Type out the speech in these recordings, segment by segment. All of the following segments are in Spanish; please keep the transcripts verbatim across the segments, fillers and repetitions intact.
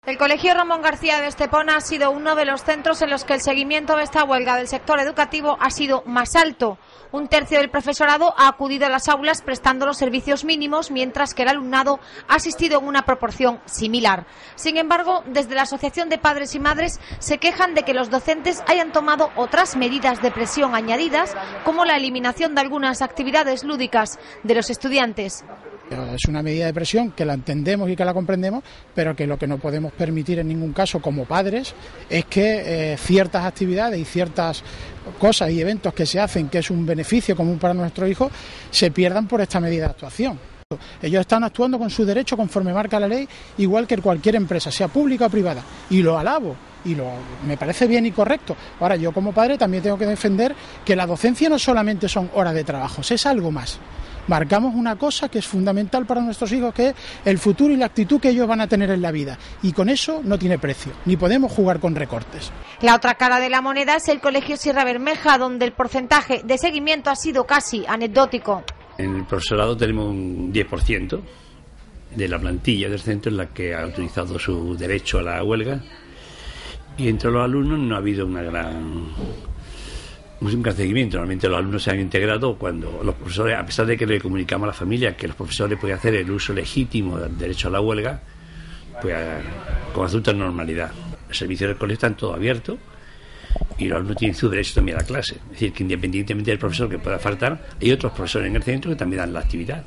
El Colegio Ramón García de Estepona ha sido uno de los centros en los que el seguimiento de esta huelga del sector educativo ha sido más alto. Un tercio del profesorado ha acudido a las aulas prestando los servicios mínimos, mientras que el alumnado ha asistido en una proporción similar. Sin embargo, desde la Asociación de Padres y Madres se quejan de que los docentes hayan tomado otras medidas de presión añadidas, como la eliminación de algunas actividades lúdicas de los estudiantes. Es una medida de presión que la entendemos y que la comprendemos, pero que lo que no podemos permitir en ningún caso como padres es que eh, ciertas actividades y ciertas cosas y eventos que se hacen, que es un beneficio común para nuestros hijos, se pierdan por esta medida de actuación. Ellos están actuando con su derecho conforme marca la ley, igual que cualquier empresa, sea pública o privada, y lo alabo. Y lo, me parece bien y correcto. Ahora, yo como padre también tengo que defender que la docencia no solamente son horas de trabajo, es algo más. Marcamos una cosa que es fundamental para nuestros hijos, que es el futuro y la actitud que ellos van a tener en la vida. Y con eso no tiene precio, ni podemos jugar con recortes. La otra cara de la moneda es el Colegio Sierra Bermeja, donde el porcentaje de seguimiento ha sido casi anecdótico. En el profesorado tenemos un diez por ciento de la plantilla del centro en la que ha utilizado su derecho a la huelga, y entre los alumnos no ha habido una gran... un gran seguimiento. Normalmente los alumnos se han integrado cuando los profesores, a pesar de que le comunicamos a la familia que los profesores pueden hacer el uso legítimo del derecho a la huelga, pues con absoluta normalidad. Los servicios del colegio están todos abiertos y los alumnos tienen su derecho también a la clase. Es decir, que independientemente del profesor que pueda faltar, hay otros profesores en el centro que también dan la actividad.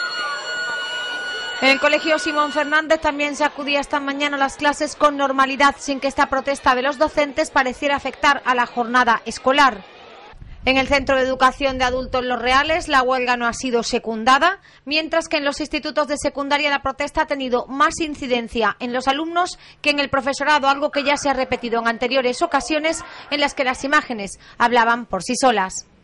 En el Colegio Simón Fernández también se acudía esta mañana a las clases con normalidad, sin que esta protesta de los docentes pareciera afectar a la jornada escolar. En el Centro de Educación de Adultos Los Reales la huelga no ha sido secundada, mientras que en los institutos de secundaria la protesta ha tenido más incidencia en los alumnos que en el profesorado, algo que ya se ha repetido en anteriores ocasiones en las que las imágenes hablaban por sí solas.